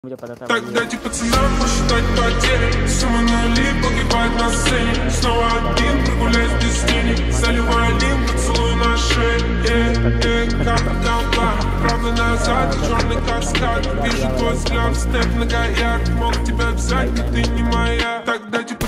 Так дайте пацанам посчитать потери. Сумма нули погибает на сцене. Снова один, прогуляюсь без тени. Заливаю лим, поцелуй на шее. Как правда назад, черный каскад. Вижу твой взгляд, степ на гаяк. Мог тебя взять, но ты не моя. Так дайте